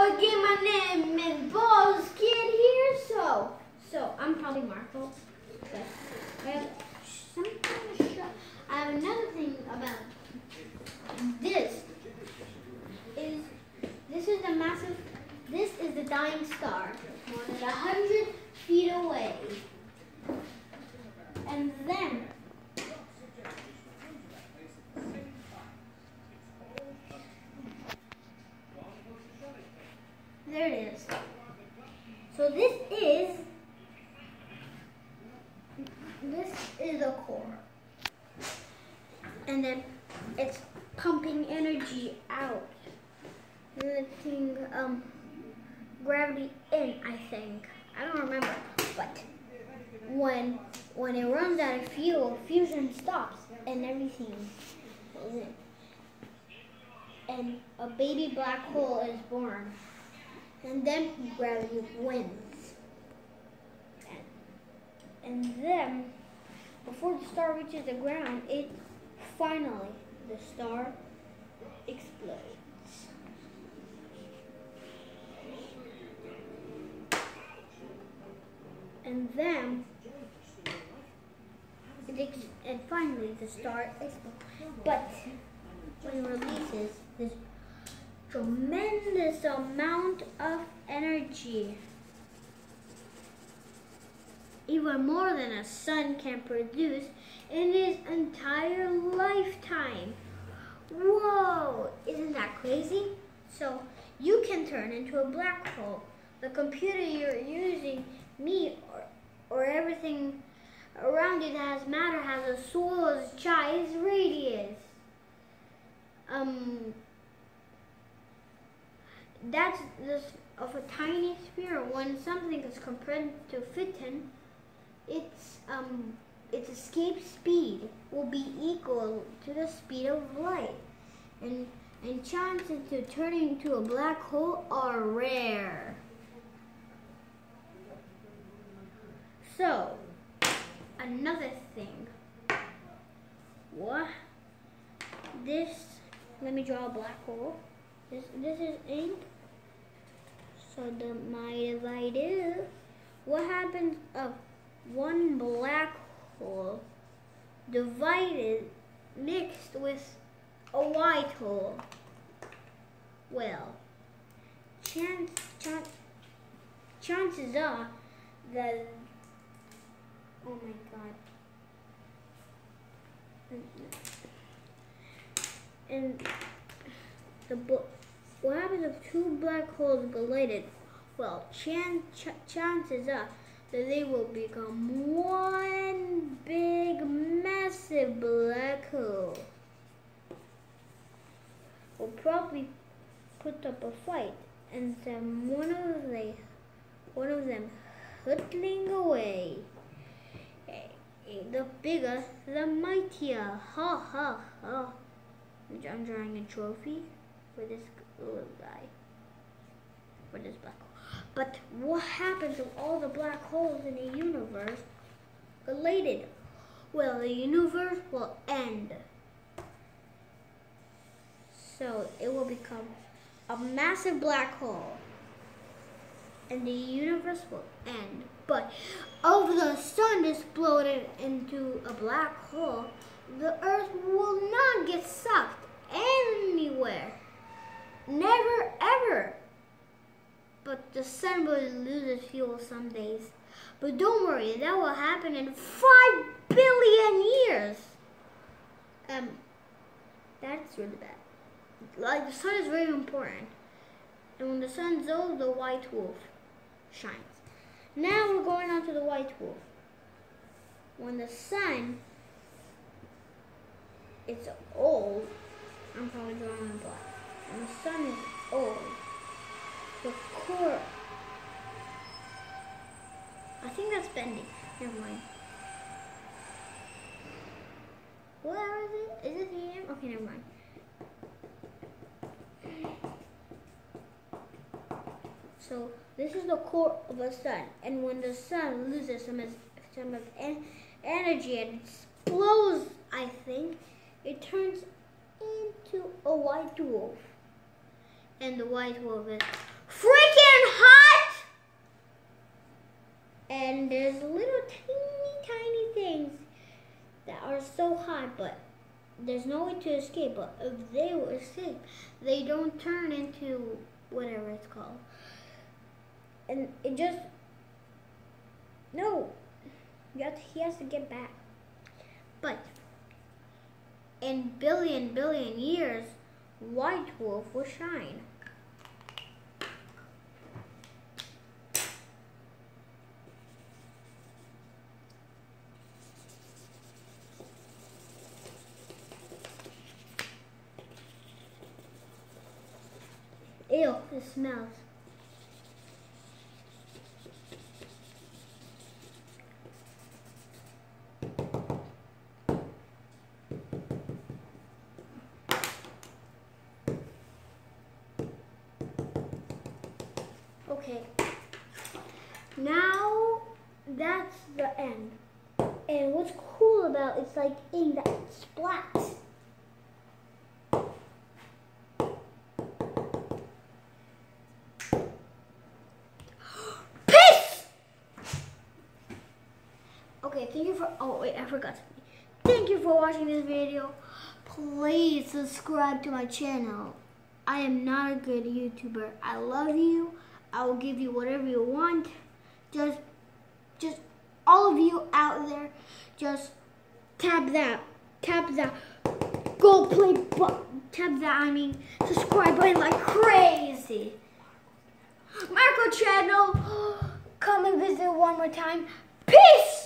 again, my name is Buzz Kid here. So I'm probably Marco. But I have something to show. I have another thing about this. This is the dying star, more than 100 feet away. And then there it is. So this is the core. And then it's pumping energy out. Letting gravity in, I think. I don't remember. But when it runs out of fuel, fusion stops and everything goes in. And a baby black hole is born. And then gravity wins. And then, before the star reaches the ground, the star explodes. And then, and finally the star explodes. But when it releases this tremendous amount of energy, even more than a sun can produce in its entire lifetime. Whoa, isn't that crazy? So you can turn into a black hole. The computer you're using, me, or everything around it that has matter has a solar's size radius. That's this of a tiny sphere. When something is compressed to fit in, its escape speed will be equal to the speed of light, and chances to turning into a black hole are rare. So, another thing. Let me draw a black hole. This is ink. So if I do, what happens of one black hole mixed with a white hole? Well, chances are that, oh my God. And what happens if two black holes collided? Well, chances are that they will become one big, massive black hole. We'll probably put up a fight, and then one of them hurtling away. The bigger, the mightier. Ha ha ha. I'm drawing a trophy for this little guy, for this black hole. But what happens if all the black holes in the universe collided? Well, the universe will end. So it will become a massive black hole, and the universe will end. But if the sun exploded into a black hole, the earth will not get sucked anywhere. Never ever. But the sun will lose its fuel some days. But don't worry, that will happen in 5 billion years. That's really bad. Like, the sun is very important. And when the sun's old, the white wolf shines. Now we're going on to the white wolf. When the sun is old, I'm probably drawing on black. When the sun is old, the core, I think that's bending. Never mind. Where is it? Is it here? Okay, never mind. So this is the core of the sun, and when the sun loses some of energy and explodes, I think, it turns into a white wolf. And the white wolf is freaking hot. And there's little tiny things that are so hot, but there's no way to escape. But if they will escape, they don't turn into whatever it's called. And it just, no, he has to get back. But in billion years, White Wolf will shine. Ew, it smells. Okay, now that's the end. And what's cool about it's like in that splat. Peace! Okay, thank you for, oh wait, I forgot something. Thank you for watching this video. Please subscribe to my channel. I am not a good YouTuber. I love you. I will give you whatever you want. Just all of you out there, just tap that gold play button. Tap that, I mean, subscribe button like crazy. Marco channel, come and visit one more time. Peace!